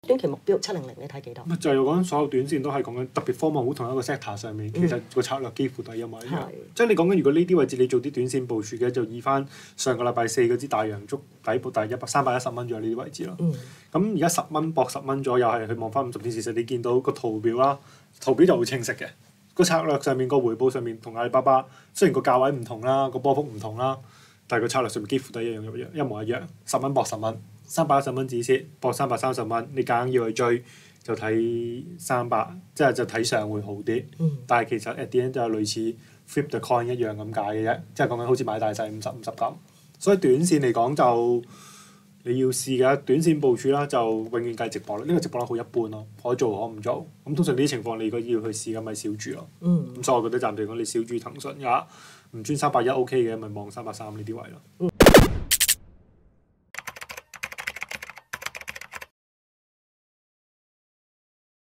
短期目標700你睇幾多？ 就係講緊所有短線都係講緊特別科網股同一個 sector 上面，其實個策略幾乎都係一模一樣。即係你講緊如果呢啲位置你做啲短線部署嘅，就以翻上個禮拜四嗰支大陽燭底部大310蚊左右呢啲位置咯。咁而家10蚊搏10蚊左右係去望翻50天線，其實你見到個圖表啦，圖表就好清晰嘅。個策略上面個回報上面同阿里巴巴雖然個價位唔同啦，個波幅唔同啦，但係個策略上面幾乎都係一模一樣。10蚊搏10蚊。310蚊止蝕，搏330蚊，你夾硬要去追就睇300，即係就睇上會好啲。但係其實 at the end 就係類似 flip the coin 一樣咁解嘅啫，即係講緊好似買大細50-50咁。所以短線嚟講就你要試嘅短線部署啦，就永遠計值博率。呢個值博率好一般咯，可做可唔做。咁通常呢啲情況你如果要去試嘅咪小注咯。咁所以我覺得暫時嚟講，你小注騰訊嘅話唔穿310 OK 嘅，咪望330呢啲位咯。